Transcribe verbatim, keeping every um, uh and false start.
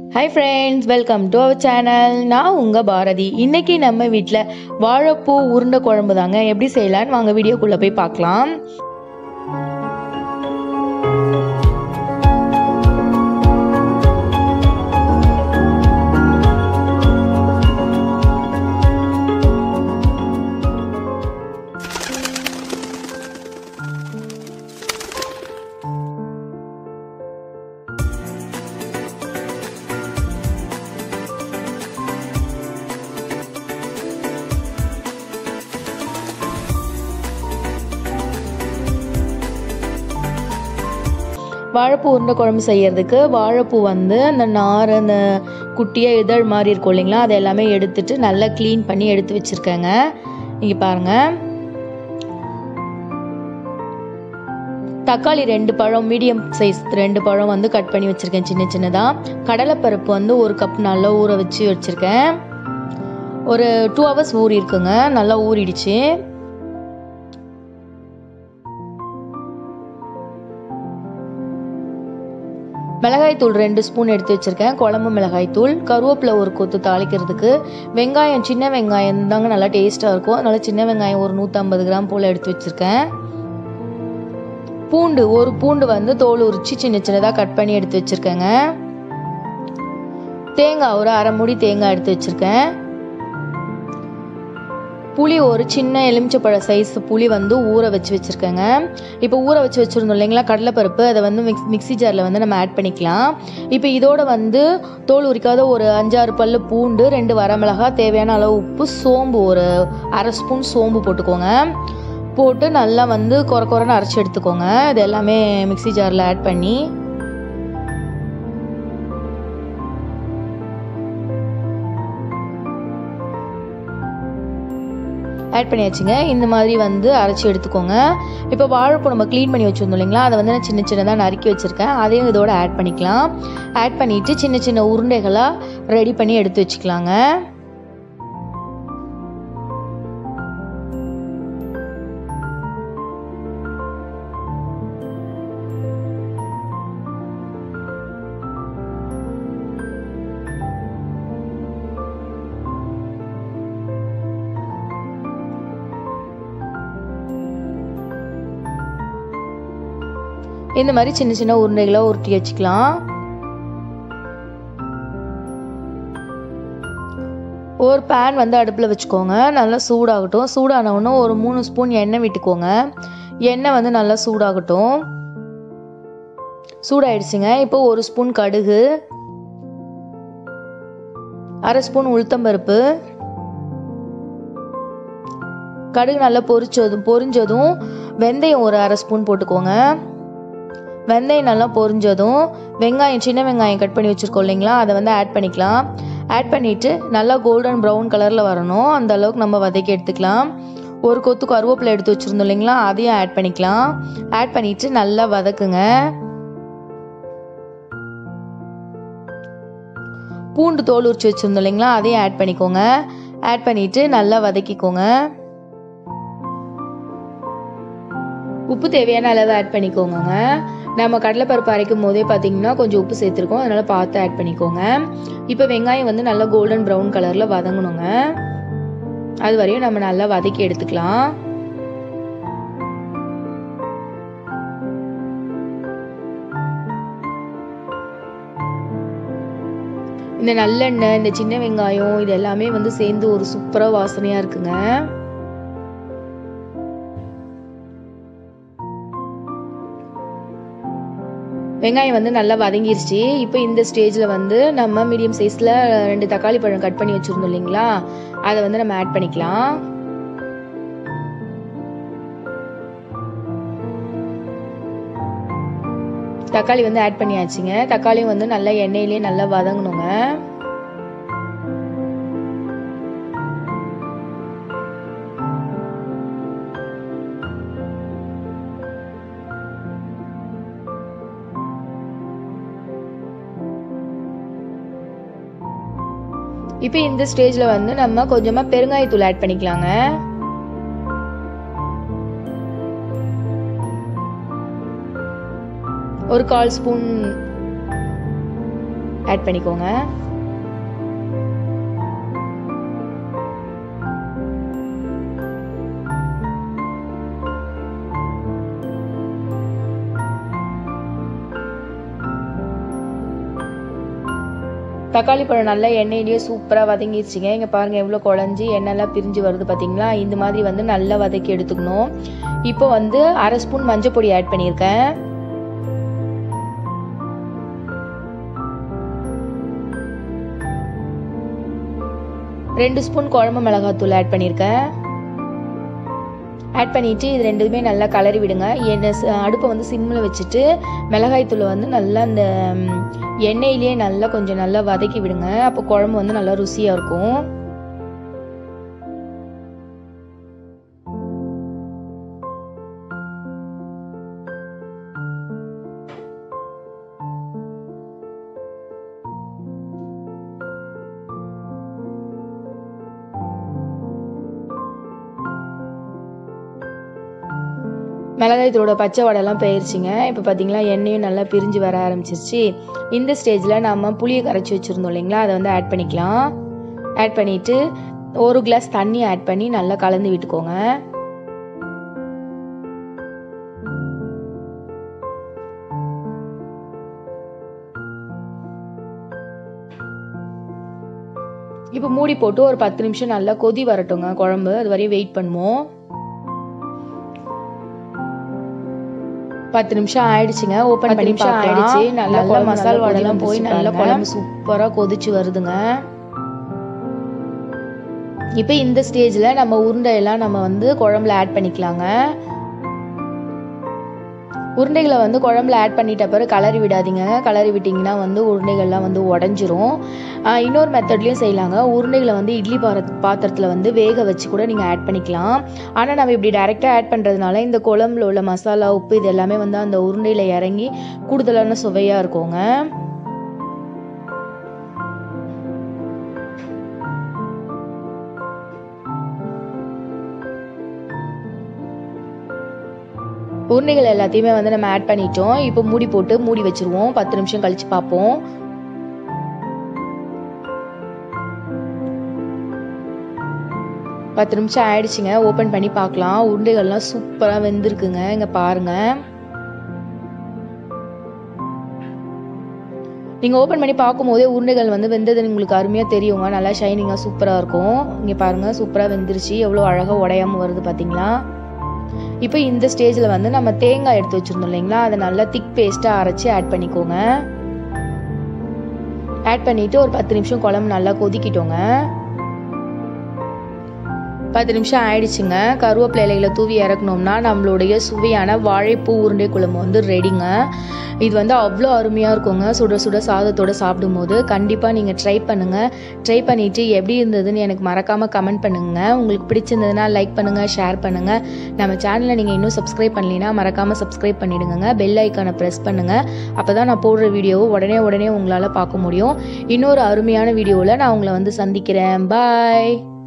Hi friends, welcome to our channel. நான் உங்க பாரதி. இன்னைக்கு நம்ம வீட்ல வாழைப்பூ உருண்டை குழம்பு தாங்க எப்படி செய்யலாம்னு வாங்க வீடியோக்குள்ள போய் பார்க்கலாம். வாழைப்பூ உருண்டை குழம்பு செய்யறதுக்கு வாழைப்பூ வந்து அந்த நார் அந்த குட்டியாக இதழ் மாதிரி இருக்கும் இல்லைங்களா, அதை எல்லாமே எடுத்துட்டு நல்லா க்ளீன் பண்ணி எடுத்து வச்சுருக்கேங்க. இங்கே பாருங்க, தக்காளி ரெண்டு பழம் மீடியம் சைஸ் ரெண்டு பழம் வந்து கட் பண்ணி வச்சுருக்கேன் சின்ன சின்னதாக. கடலைப்பருப்பு வந்து ஒரு கப் நல்லா ஊற வச்சு வச்சுருக்கேன். ஒரு டூ ஹவர்ஸ் ஊறி இருக்குங்க, நல்லா ஊறிடுச்சு. மிளகாய் தூள் ரெண்டு ஸ்பூன் எடுத்து வச்சிருக்கேன், குழம்பு மிளகாய் தூள். கருவேப்பிலை ஒரு கொத்து தாளிக்கிறதுக்கு. வெங்காயம் சின்ன வெங்காயம் தாங்க நல்லா டேஸ்ட்டாக இருக்கும், அதனால சின்ன வெங்காயம் ஒரு நூற்றம்பது கிராம் போல் எடுத்து வச்சிருக்கேன். பூண்டு ஒரு பூண்டு வந்து தோல் உரிச்சு சின்ன சின்னதாக கட் பண்ணி எடுத்து வச்சிருக்கேங்க. தேங்காய் ஒரு அரை மூடி தேங்காய் எடுத்து வச்சிருக்கேன். புளி ஒரு சின்ன எலுமிச்சப்பழ சைஸ் புளி வந்து ஊற வச்சு வச்சுருக்கேங்க. இப்போ ஊற வச்சு வச்சுருந்தோம் இல்லைங்களா கடலைப்பருப்பு, அதை வந்து மிக்ஸ் மிக்ஸி ஜாரில் வந்து நம்ம ஆட் பண்ணிக்கலாம். இப்போ இதோட வந்து தோல் உரிக்காத ஒரு அஞ்சாறு பல்லு பூண்டு, ரெண்டு வரமிளகாய், தேவையான அளவு உப்பு, சோம்பு ஒரு அரை ஸ்பூன் சோம்பு போட்டுக்கோங்க. போட்டு நல்லா வந்து கொர கொரன்னு அரைச்சி எடுத்துக்கோங்க. இது எல்லாமே மிக்ஸி ஜாரில் ஆட் பண்ணி ஆட் பண்ணியாச்சுங்க. இந்த மாதிரி வந்து அரைச்சி எடுத்துக்கோங்க. இப்போ வாழைப்பூ நம்ம க்ளீன் பண்ணி வச்சுருந்தோம் இல்லைங்களா, அதை வந்து நான் சின்ன சின்னதாக நறுக்கி வச்சுருக்கேன். அதையும் இதோட ஆட் பண்ணிக்கலாம். ஆட் பண்ணிவிட்டு சின்ன சின்ன உருண்டைகளாக ரெடி பண்ணி எடுத்து வச்சுக்கலாங்க. இந்த மாதிரி சின்ன சின்ன உருண்டைகளை உருட்டி வச்சுக்கலாம். ஒரு பேன் வந்து அடுப்பில் வச்சுக்கோங்க, நல்லா சூடாகட்டும். சூடானவுடனே ஒரு மூணு ஸ்பூன் எண்ணெய் விட்டுக்கோங்க. எண்ணெய் வந்து நல்லா சூடாகட்டும். சூடாயிடுச்சுங்க. இப்போ ஒரு ஸ்பூன் கடுகு, அரை ஸ்பூன் உளுத்தம்பருப்பு. கடுகு நல்லா பொரிச்சதும் பொரிஞ்சதும் வெந்தயம் ஒரு அரை ஸ்பூன் போட்டுக்கோங்க. வெந்தயம் நல்லா பொரிஞ்சதும் வெங்காயம் சின்ன வெங்காயம் கட் பண்ணி வச்சுருக்கோம் இல்லைங்களா, அதை வந்து ஆட் பண்ணிக்கலாம். ஆட் பண்ணிவிட்டு நல்லா கோல்டன் ப்ரௌன் கலரில் வரணும், அந்த அளவுக்கு நம்ம வதக்கி எடுத்துக்கலாம். ஒரு கொத்து கருவேப்பிலை எடுத்து வச்சுருந்தோம் இல்லைங்களா, அதையும் ஆட் பண்ணிக்கலாம். ஆட் பண்ணிவிட்டு நல்லா வதக்குங்க. பூண்டு தோல் உரிச்சு வச்சுருந்தோம் இல்லைங்களா, அதையும் ஆட் பண்ணிக்கோங்க. ஆட் பண்ணிவிட்டு நல்லா வதக்கிக்கோங்க. உப்பு தேவையான அளவு ஆட் பண்ணிக்கோங்க. நம்ம கடலைப்பருப்பு அரைக்கும் போதே பார்த்தீங்கன்னா கொஞ்சம் உப்பு சேர்த்துருக்கோம், அதனால பார்த்து ஆட் பண்ணிக்கோங்க. இப்போ வெங்காயம் வந்து நல்லா கோல்டன் ப்ரௌன் கலரில் வதங்கணுங்க. அது வரையும் நம்ம நல்லா வதக்கி எடுத்துக்கலாம். இந்த நல்லெண்ணெய், இந்த சின்ன வெங்காயம் இது எல்லாமே வந்து சேர்ந்து ஒரு சூப்பராக வாசனையாக இருக்குங்க. வெங்காயம் வந்து நல்லா வதங்கிருச்சு. இப்போ இந்த ஸ்டேஜில் வந்து நம்ம மீடியம் சைஸில் ரெண்டு தக்காளி பழம் கட் பண்ணி வச்சுருந்தோம் இல்லைங்களா, அதை வந்து நம்ம ஆட் பண்ணிக்கலாம். தக்காளி வந்து ஆட் பண்ணியாச்சுங்க. தக்காளியும் வந்து நல்லா எண்ணெயிலேயே நல்லா வதங்கணுங்க. இப்போ இந்த ஸ்டேஜில் வந்து நம்ம கொஞ்சமாக பெருங்காயத்தூள் ஆட் பண்ணிக்கலாங்க. ஒரு கால் ஸ்பூன் ஆட் பண்ணிக்கோங்க. தக்காளி பழம் நல்லா எண்ணெயிலேயே சூப்பராக வதங்கிடுச்சிங்க. இங்கே பாருங்கள் எவ்வளோ குழஞ்சி எண்ணெய்லாம் பிரிஞ்சு வருது பார்த்தீங்களா. இந்த மாதிரி வந்து நல்லா வதக்கி எடுத்துக்கணும். இப்போ வந்து அரை ஸ்பூன் மஞ்சள் பொடி ஆட் பண்ணியிருக்கேன். ரெண்டு ஸ்பூன் குழம்பு மிளகாத்தூள் ஆட் பண்ணியிருக்கேன். ஆட் பண்ணிவிட்டு இது ரெண்டுமே நல்லா கலரி விடுங்க. எண்ணெய் அடுப்பை வந்து சிம்மில் வச்சுட்டு மிளகாய்த்தூளை வந்து நல்லா அந்த எண்ணெயிலேயே நல்லா கொஞ்சம் நல்லா வதக்கி விடுங்க. அப்போ குழம்பு வந்து நல்லா ருசியாக இருக்கும். மிளகாய்த்தூளோட பச்சை வடையெல்லாம் போயிடுச்சிங்க. இப்போ பார்த்தீங்களா எண்ணெயும் நல்லா பிரிஞ்சு வர ஆரம்பிச்சிருச்சு. இந்த ஸ்டேஜில் நம்ம புளியை கரைச்சி வச்சுருந்தோம் இல்லைங்களா, அதை வந்து ஆட் பண்ணிக்கலாம். ஆட் பண்ணிவிட்டு ஒரு கிளாஸ் தண்ணி ஆட் பண்ணி நல்லா கலந்து விட்டுக்கோங்க. இப்போ மூடி போட்டு ஒரு பத்து நிமிஷம் நல்லா கொதி வரட்டுங்க குழம்பு. அது வரையும் வெயிட் பண்ணுவோம். பத்து நிமிஷம் ஆயிடுச்சுங்க. ஓப்பன் பண்ணி ஆயிடுச்சு. நல்லா மசாலா வாடெல்லாம் போய் நல்லா குழம்பு சூப்பராக கொதிச்சு வருதுங்க. இப்போ இந்த ஸ்டேஜில் நம்ம உருண்டையெல்லாம் நம்ம வந்து குழம்புல ஆட் பண்ணிக்கலாங்க. உருண்டைகளை வந்து குழம்புல ஆட் பண்ணிட்ட பிறகு கலரி விடாதீங்க. கலரி விட்டிங்கன்னா வந்து உருண்டைகள்லாம் வந்து உடஞ்சிரும். இன்னொரு மெத்தட்லேயும் செய்யலாங்க. உருண்டைகளை வந்து இட்லி பார பாத்திரத்தில் வந்து வேக வச்சு கூட நீங்கள் ஆட் பண்ணிக்கலாம். ஆனால் நம்ம இப்படி டைரெக்டாக ஆட் பண்ணுறதுனால இந்த குழம்புல உள்ள மசாலா உப்பு இது எல்லாமே வந்து அந்த உருண்டையில் இறங்கி கூடுதலான சுவையாக இருக்குங்க. உருண்டைகள் எல்லாத்தையுமே வந்து நம்ம ஆட் பண்ணிட்டோம். இப்போ மூடி போட்டு மூடி வச்சிருவோம். பத்து நிமிஷம் கழிச்சு பார்ப்போம். பத்து நிமிஷம் ஆயிடுச்சுங்க. ஓப்பன் பண்ணி பார்க்கலாம். உருண்டைகள்லாம் சூப்பராக வெந்திருக்குங்க. இங்கே பாருங்க. நீங்கள் ஓப்பன் பண்ணி பார்க்கும்போதே உருண்டைகள் வந்து வெந்தது உங்களுக்கு அருமையாக தெரியுங்க. நல்லா ஷைனிங்காக சூப்பராக இருக்கும். இங்கே பாருங்கள் சூப்பராக வெந்துருச்சு. எவ்வளோ அழகாக உடையாமல் வருது பார்த்தீங்களா. இப்போ இந்த ஸ்டேஜில் வந்து நம்ம தேங்காய் எடுத்து வச்சுருந்தோம் இல்லைங்களா, அதை நல்லா திக் பேஸ்ட்டாக அரைச்சி ஆட் பண்ணிக்கோங்க. ஆட் பண்ணிவிட்டு ஒரு பத்து நிமிஷம் குழம்பு நல்லா கொதிக்கிட்டோங்க. பத்து நிமிஷம் ஆயிடுச்சுங்க. கருவேப்பிலை இலைகளை தூவி இறக்கணும்னா நம்மளுடைய சுவையான வாழைப்பூ உருண்டை குழம்பு வந்து ரெடிங்க. இது வந்து அவ்வளோ அருமையாக இருக்குங்க. சுட சுட சாதத்தோடு சாப்பிடும்போது கண்டிப்பாக நீங்கள் ட்ரை பண்ணுங்கள். ட்ரை பண்ணிவிட்டு எப்படி இருந்ததுன்னு எனக்கு மறக்காமல் கமெண்ட் பண்ணுங்கள். உங்களுக்கு பிடிச்சிருந்ததுன்னா லைக் பண்ணுங்கள், ஷேர் பண்ணுங்கள். நம்ம சேனலை நீங்கள் இன்னும் சப்ஸ்கிரைப் பண்ணலைன்னா மறக்காமல் சப்ஸ்கிரைப் பண்ணிவிடுங்க. பெல் ஐக்கானை ப்ரெஸ் பண்ணுங்கள். அப்போ தான் நான் போடுற வீடியோவை உடனே உடனே உங்களால் பார்க்க முடியும். இன்னொரு அருமையான வீடியோவில் நான் உங்களை வந்து சந்திக்கிறேன். பாய்.